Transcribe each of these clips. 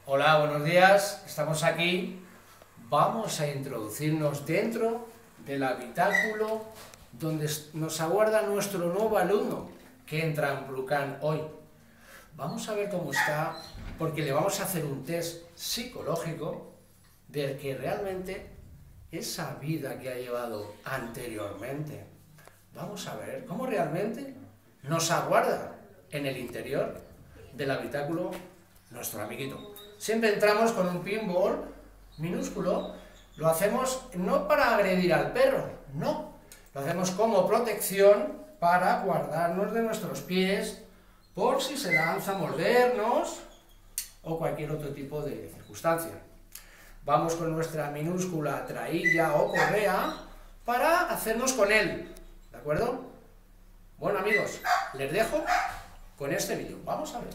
Hola, buenos días, estamos aquí. Vamos a introducirnos dentro del habitáculo donde nos aguarda nuestro nuevo alumno que entra en Brucan hoy. Vamos a ver cómo está, porque le vamos a hacer un test psicológico del que realmente esa vida que ha llevado anteriormente. Vamos a ver cómo realmente nos aguarda en el interior del habitáculo nuestro amiguito. Siempre entramos con un pinball minúsculo, lo hacemos no para agredir al perro, no, lo hacemos como protección para guardarnos de nuestros pies por si se lanza a mordernos o cualquier otro tipo de circunstancia. Vamos con nuestra minúscula trailla o correa para hacernos con él, ¿de acuerdo? Bueno amigos, les dejo con este vídeo, vamos a ver.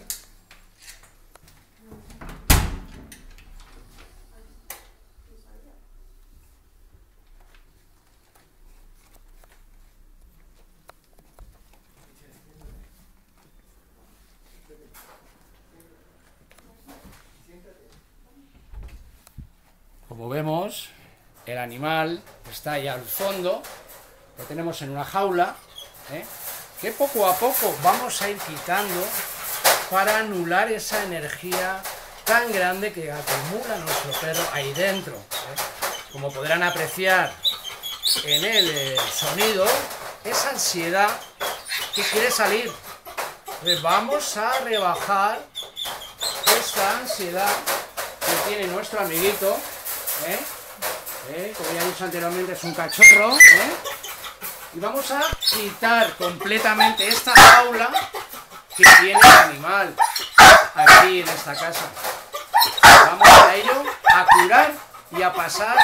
Como vemos, el animal está ahí al fondo, lo tenemos en una jaula, que poco a poco vamos a ir quitando para anular esa energía tan grande que acumula nuestro perro ahí dentro. Como podrán apreciar en el sonido, esa ansiedad que quiere salir. Entonces vamos a rebajar esta ansiedad que tiene nuestro amiguito. Como ya he dicho anteriormente, es un cachorro, y vamos a quitar completamente esta jaula que tiene el animal aquí en esta casa. Vamos a ello a curar y a pasar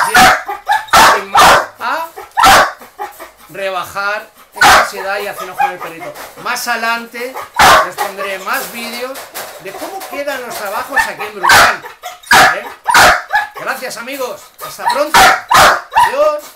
a rebajar esta ansiedad y hacernos con el perrito. Más adelante les pondré más vídeos de cómo quedan los trabajos aquí en Brucan. Gracias amigos, hasta pronto, adiós.